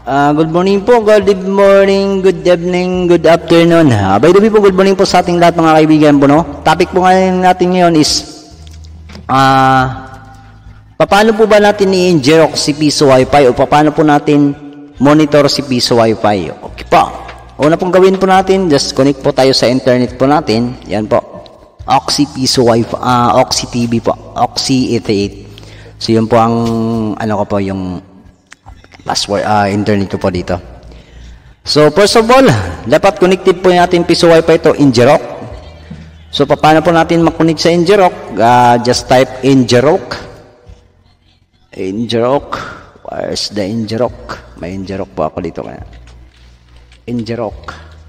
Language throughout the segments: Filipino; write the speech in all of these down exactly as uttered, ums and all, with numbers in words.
Uh, good morning po, good morning, good evening, good afternoon. Uh, by the way po, good morning po sa ating lahat mga kaibigan po, no? Topic po ngayon natin ngayon is uh, paano po ba natin i-inject si Piso Wi-Fi o paano po natin monitor si Piso Wi-Fi? Okay po. Una pong gawin po natin, just connect po tayo sa internet po natin. Yan po. Oxy Piso Wi-Fi, uh, Oxy T V po. Oxy eighty-eight. So yun po ang ano ko po yung password uh, internet ko po dito. So first of all, dapat connected po natin Piso Wi-Fi to Injerok. So paano po natin mag-connect sa Injerok? Uh, just type Injerok. Injerok. Where's the Injerok? May Injerok po ako dito kaya. Injerok.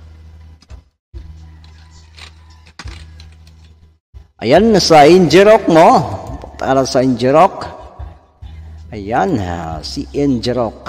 Ayan, nasa Injerok mo. Para sa Injerok. Ayan, si Injerok.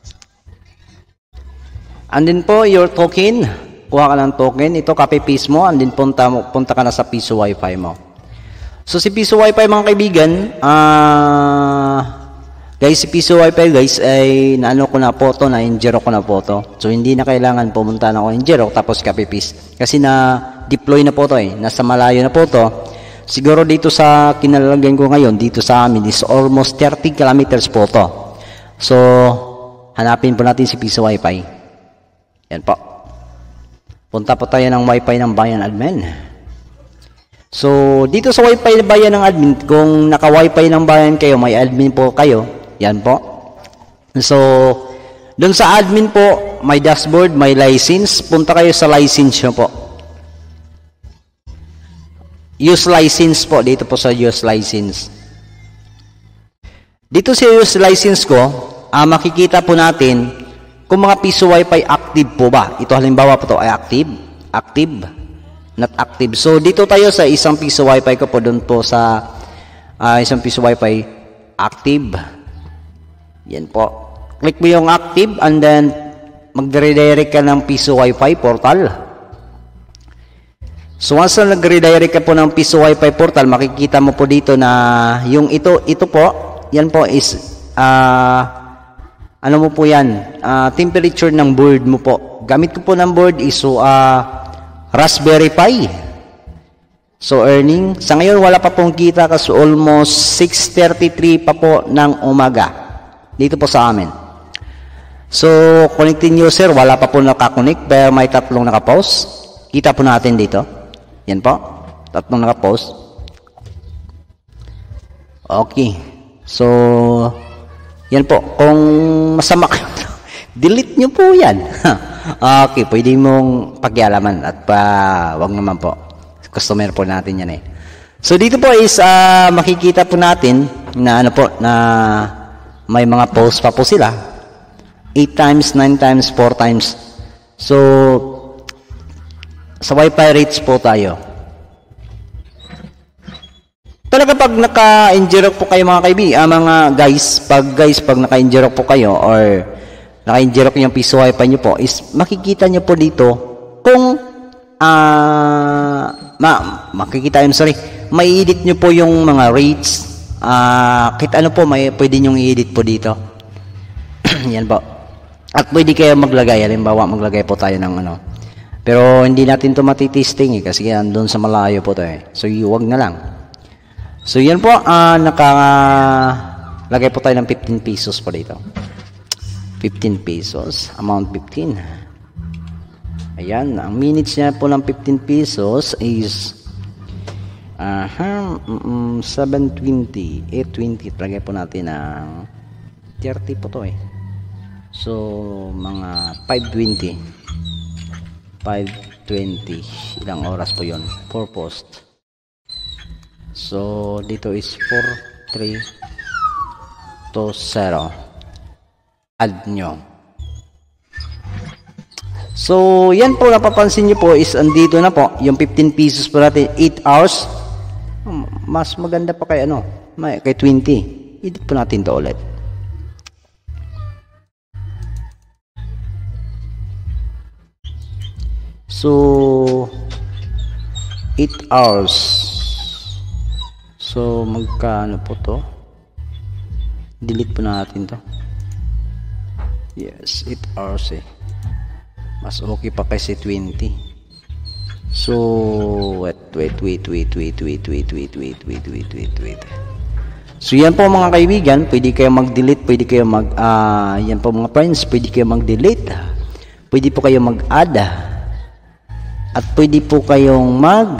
Andin po your token. Kuha ka ng token. Ito, copy paste mo. Andin punta, punta ka na sa Piso Wi-Fi mo. So, si Piso Wi-Fi mga kaibigan, ah... Uh, guys, si Piso Wi-Fi guys ay naano ko na po to, na Injerok ko na po to. So hindi na kailangan pumunta na ako Injerok tapos copy paste. Kasi na deploy na po to eh. Nasa malayo na po to. Siguro dito sa kinalalagyan ko ngayon, dito sa amin is almost thirty kilometers po to. So hanapin po natin si Piso Wi-Fi. Yan po. Punta po tayo ng Wi-Fi ng Bayan Admin. So dito sa Wi-Fi ng Bayan ng Admin, kung naka Wi-Fi ng Bayan kayo, may admin po kayo. Yan po. So, doon sa admin po, may dashboard, may license. Punta kayo sa license nyo po. Use license po. Dito po sa use license. Dito sa use license ko, ah, makikita po natin kung mga Piso Wi-Fi active po ba. Ito halimbawa po to ay active. Active. Not active. So, dito tayo sa isang Piso Wi-Fi ko po. Doon po sa uh, isang Piso Wi-Fi active. Yan po. Click mo yung active and then mag-redirect ka ng Piso Wi-Fi portal. So once na nag-redirect ka po ng Piso Wi-Fi portal, makikita mo po dito na yung ito, ito po, yan po is, uh, ano mo po yan, uh, temperature ng board mo po. Gamit ko po ng board is so, uh, Raspberry Pi. So earning, sa ngayon wala pa pong kita kasi almost six thirty-three pa po ng umaga. Dito po sa amin. So, connecting user, wala pa po nakakonect, pero may tatlong nakapost. Kita po natin dito. Yan po. Tatlong nakapost. Okay. So, yan po. Kung masama kayo, delete nyo po yan. Okay, pwede mong pakialaman at pa, wag naman po. Customer po natin yan eh. So, dito po is, uh, makikita po natin na ano po, na may mga posts pa po sila. eight times, nine times, four times. So, sa Wi-Fi rates po tayo. Talaga pag naka-injerok po kayo mga kaibigan, ah, mga guys, pag guys, pag naka-injerok po kayo or naka-injerok yung Piso Wi-Fi nyo po, is makikita nyo po dito kung ah, ma makikita yun, sorry, may edit nyo po yung mga rates. Ah, uh, kit ano po may pwede nyong i-edit po dito. Yan po. At pwede kayo maglagay, halimbawa maglagay po tayo ng ano. Pero hindi natin to matitesting eh kasi andun sa malayo po to eh. So iwag na lang. So yan po, ah uh, naka lagay po tayo ng fifteen pesos po dito. fifteen pesos, amount fifteen. Ayan, ang minutes niya po ng fifteen pesos is Aha, uh, seven twenty, eight twenty. Lagay po natin ng thirty po to eh. So, mga five twenty. five twenty. Ilang oras po yon? four post. So, dito is four three two zero. Add nyo. So, yan po napapansin nyo po is andito na po. Yung fifteen pesos po natin, eight hours. Mas maganda pa kay ano, may kay twenty. Edit po natin to ulit. So eight hours. So magkano po to? Delete po natin to. Yes, eight hours eh. Mas okay pa kasi twenty. So, wait, wait, wait, wait, wait, wait, wait, wait, wait, wait, wait, wait, wait. So, yan po mga kaibigan, pwede kayo mag-delete, pwede kayo mag, ah, yan po mga friends, pwede kayo mag-delete, pwede po kayo mag-add, at pwede po kayong mag,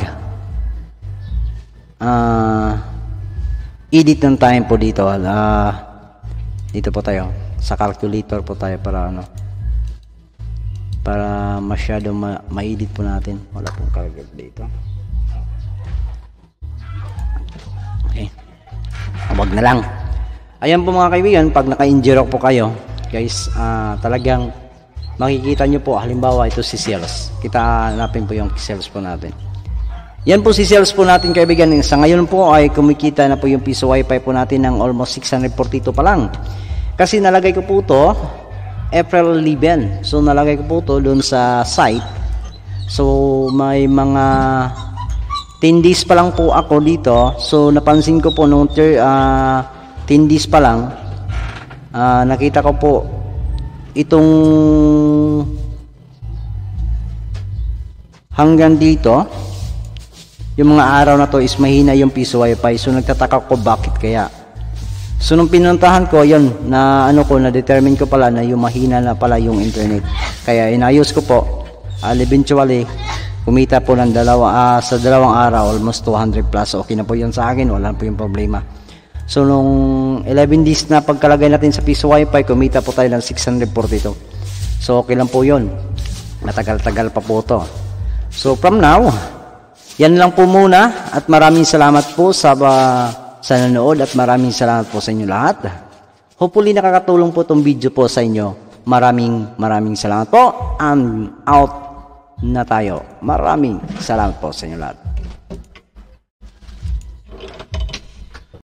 ah, edit ng time po dito. Ah, dito po tayo, sa calculator po tayo para ano, para masyado ma- ma-edit po natin. Wala pong calculator dito. Okay. Wag na lang. Ayan po mga kaibigan, pag naka-injure po kayo, guys, uh, talagang makikita nyo po, halimbawa ito si sales. Kita hanapin po yung sales po natin. Yan po si sales po natin kaibigan. Sa ngayon po ay kumikita na po yung piso wifi po natin ng almost six hundred forty-two pa lang. Kasi nalagay ko po to April eleven. So nalagay ko po to doon sa site. So may mga ten days pa lang po ako dito. So napansin ko po nung uh, ten days pa lang, uh, nakita ko po itong hanggang dito, yung mga araw na to is mahina yung piso wifi. So nagtataka ko bakit kaya. So nung pinuntahan ko yun, na ano ko, na determine ko pala na yung mahina na pala yung internet. Kaya inayos ko po. Uh, eventually kumita po ng dalawa, uh, sa dalawang araw almost two hundred plus. Okay na po yun sa akin, wala po yung problema. So nung eleven days na pagkalagay natin sa piso wifi, kumita po tayo ng six hundred forty-two. So okay lang po yun, matagal-tagal pa po to. So from now, yan lang po muna, at maraming salamat po sa uh, sa nanood, at maraming salamat po sa inyo lahat. Hopefully nakakatulong po itong video po sa inyo. Maraming maraming salamat po. And out na tayo. Maraming salamat po sa inyo lahat.